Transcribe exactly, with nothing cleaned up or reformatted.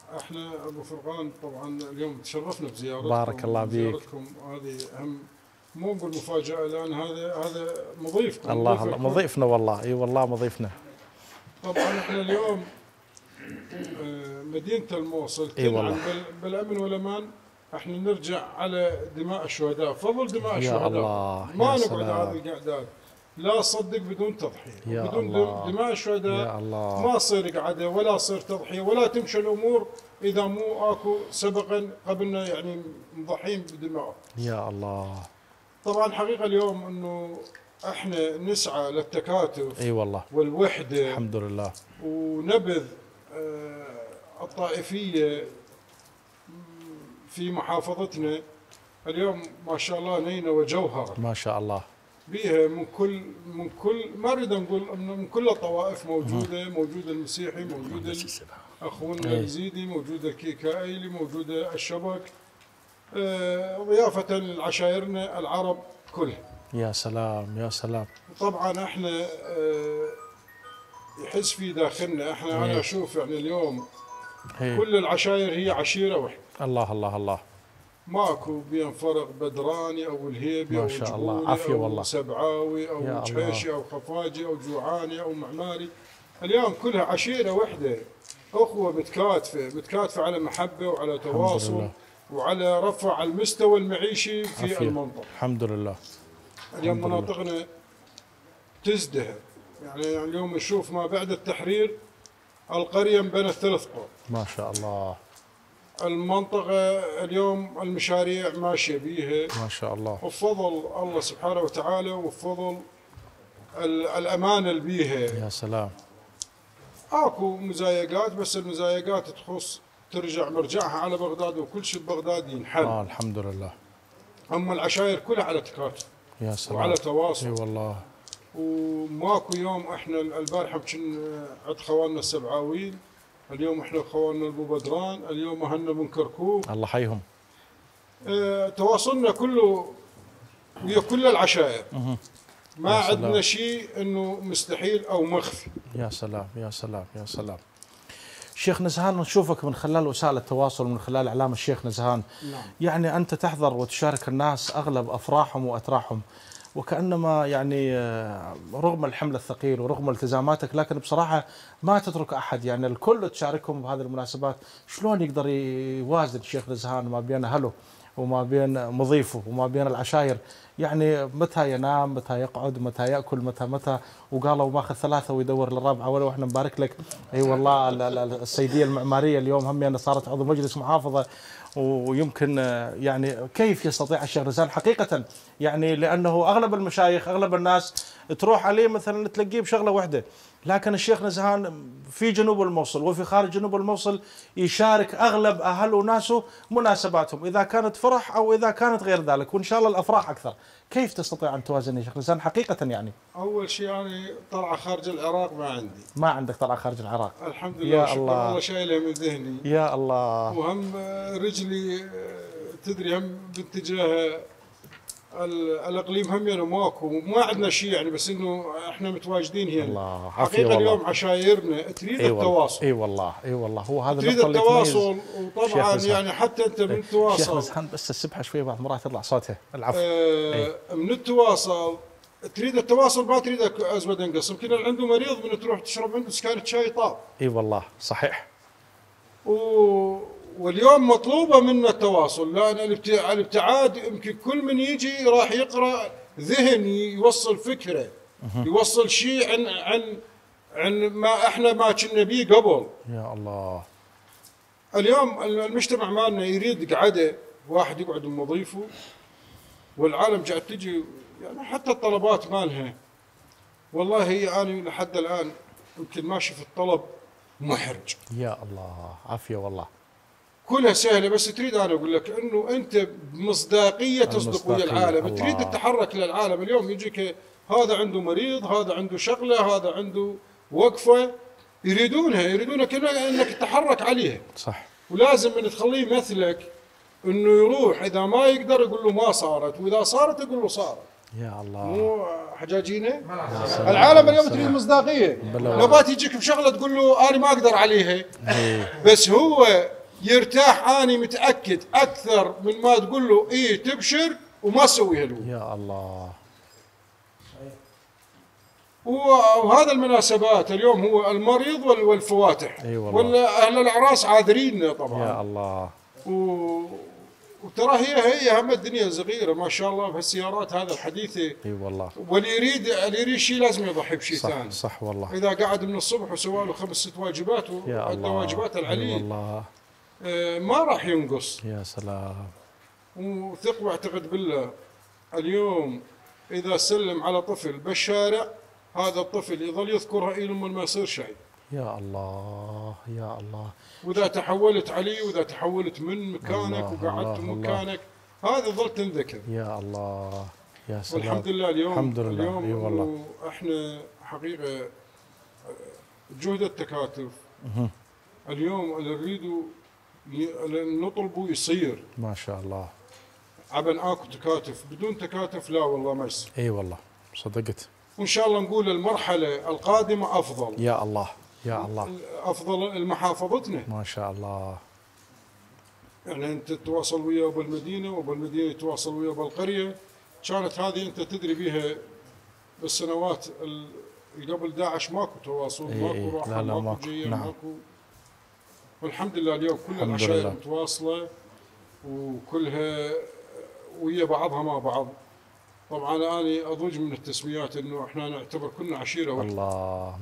احنا ابو فرقان طبعا اليوم تشرفنا بزيارتكم. بارك الله بيك. زيارتكم هذه هم مو نقول مفاجاه، لان هذا هذا مضيفكم. الله الله مضيفنا والله، اي والله مضيفنا. طبعا احنا اليوم مدينه الموصل تنعم بالامن والامان. احنا نرجع على دماء الشهداء، فضل دماء الشهداء. يا الله ما نقعد هذه القعدات، لا صدق بدون تضحيه، بدون الله. دماء الشهداء ما تصير قعده ولا تصير تضحيه ولا تمشي الامور اذا مو اكو سبقا قبلنا يعني مضحين بدماء. يا الله. طبعا حقيقه اليوم انه احنا نسعى للتكاتف اي والله والوحده الحمد لله، ونبذ الطائفيه في محافظتنا. اليوم ما شاء الله نينا وجوهر ما شاء الله بيها من كل من كل ما نريد نقول من كل الطوائف موجوده، موجود المسيحي، موجود اخونا اليزيدي، موجود الكيكائيلي، موجود الشبك، ضيافه لعشائرنا العرب كلها. يا سلام يا سلام. طبعا احنا يحس في داخلنا احنا هي. انا اشوف يعني اليوم هي. كل العشائر هي عشيره واحده. الله الله الله. ماكو بين فرق بدراني او الهيبي او شاء الله. عافيه او والله. سبعاوي او جحيشي او خفاجي او جوعاني او معماري. اليوم كلها عشيره واحده، اخوه متكاتفه، متكاتفه على محبه وعلى تواصل وعلى رفع المستوى المعيشي في عافية. المنطقه. الحمد لله. اليوم مناطقنا تزدهر، يعني اليوم نشوف ما بعد التحرير القريه بين ثلاث قرى. ما شاء الله. المنطقة اليوم المشاريع ماشية بيها ما شاء الله، وبفضل الله سبحانه وتعالى وبفضل الأمانة اللي بيها. يا سلام. اكو مزايقات، بس المزايقات تخص ترجع مرجعها على بغداد وكل شيء ببغداد ينحل. اه الحمد لله. اما العشائر كلها على تكاتف. يا سلام. وعلى تواصل. اي والله. وماكو يوم احنا البارحة كنا عند خواننا السبعاويين، اليوم احنا خواننا ابو بدران، اليوم اهلنا من كركوك. الله حيهم. اه تواصلنا كله ويا كل العشائر. ما عندنا شيء انه مستحيل او مخفي. يا سلام يا سلام يا سلام. شيخ نزهان، نشوفك من خلال وسائل التواصل ومن خلال اعلام الشيخ نزهان. نعم. يعني انت تحضر وتشارك الناس اغلب افراحهم واتراحهم، وكأنما يعني رغم الحمل الثقيل ورغم التزاماتك، لكن بصراحة ما تترك أحد، يعني الكل تشاركهم بهذه المناسبات. شلون يقدر يوازن الشيخ نزهان ما بين أهله وما بين مضيفه وما بين العشائر؟ يعني متى ينام، متى يقعد، متى يأكل، متى متى وقالوا ماخذ ثلاثة ويدور للرابعة. ولو احنا نبارك لك اي أيوة والله السيدية المعمارية اليوم هم يعني صارت عضو مجلس محافظة، ويمكن يعني كيف يستطيع الشيخ نزهان حقيقة، يعني لأنه أغلب المشايخ أغلب الناس تروح عليه مثلا تلاقيه بشغلة واحدة، لكن الشيخ نزهان في جنوب الموصل وفي خارج جنوب الموصل يشارك أغلب أهل وناسه مناسباتهم، إذا كانت فرح أو إذا كانت غير ذلك، وإن شاء الله الأفراح أكثر. كيف تستطيع أن توازن يا شيخ نزهان حقيقة؟ يعني أول شيء أنا طلعة خارج العراق ما عندي. ما عندك طلعة خارج العراق؟ الحمد لله. يا الله. الله شايلها من ذهني. يا الله. وهم رجلي تدري هم باتجاه الاقليم هم يعني ماكو، ما عندنا شيء يعني، بس انه احنا متواجدين هنا. الله. حقيقه اليوم عشايرنا تريد أي التواصل. اي والله اي والله هو هذا تريد التواصل. وطبعا يعني حتى انت من التواصل شيخ نزهان بس السبحه شويه بعض المرات يطلع صوتها. العفو. آه من التواصل تريد التواصل، ما تريد ازمه انقص. يمكن اللي عنده مريض من تروح تشرب عنده سكانة شاي طاب. اي والله صحيح. و واليوم مطلوبه منا التواصل، لان الابتعاد يمكن كل من يجي راح يقرا ذهن يوصل فكره، يوصل شيء عن عن عن ما احنا ما كنا بيه قبل. يا الله. اليوم المجتمع مالنا يريد قعده واحد يقعد بمضيفه، والعالم قاعد تجي يعني حتى الطلبات مالها والله هي انا لحد الان يمكن ماشي في الطلب محرج. يا الله عافيه والله. كلها سهله، بس تريد انا اقول لك انه انت بمصداقيه تصدق ويا العالم. الله. تريد تتحرك للعالم. اليوم يجيك هذا عنده مريض، هذا عنده شغله، هذا عنده وقفه، يريدونها يريدونك انك تتحرك عليها. صح. ولازم من تخليه مثلك انه يروح، اذا ما يقدر يقول له ما صارت، واذا صارت يقول له صارت. يا الله. مو حجاجينه. العالم اليوم تريد مصداقيه. لو بات يجيك بشغله تقول له انا ما اقدر عليها، بس هو يرتاح. أنا متأكد أكثر من ما تقول له إيه تبشر وما تسويها له. يا الله. وهذا المناسبات اليوم هو المريض والفواتح. اي والله. ولا اهل الاعراس عاذرين طبعا. يا الله. و... وترى هي هي هم الدنيا صغيره ما شاء الله بهالسيارات هذا الحديثه. اي والله. واللي يريد اللي يريد شيء لازم يضحي بشيء ثاني. صح صح والله. اذا قعد من الصبح وسوى له خمس ست واجبات وادى واجبات العلي. والله. آه ما راح ينقص. يا سلام. وثق واعتقد بالله اليوم اذا سلم على طفل بالشارع هذا الطفل يظل يذكرها إلى ما يصير شيء. يا الله يا الله. وإذا تحولت علي وإذا تحولت من مكانك وقعدت مكانك هذا ظل تنذكر. يا الله يا سلام. والحمد لله اليوم الحمد لله. اليوم اي والله. احنا حقيقة جهد التكاتف اليوم اللي نريده نطلبه يصير. ما شاء الله. عبن اكو تكاتف، بدون تكاتف لا والله ما يصير. اي والله صدقت. وان شاء الله نقول المرحله القادمه افضل. يا الله يا الله. افضل لمحافظتنا. ما شاء الله. يعني انت تتواصل وياه بالمدينه وبالمدينه تتواصل وياه بالقريه. كانت هذه انت تدري بها بالسنوات اللي قبل داعش ماكو تواصل. إيه ماكو راحه ماكو, ماكو جيه. نعم. ماكو. والحمد لله اليوم كل العشائر متواصله وكلها ويا بعضها مع بعض. طبعا انا اضوج من التسميات انه احنا نعتبر كلنا عشيره. الله.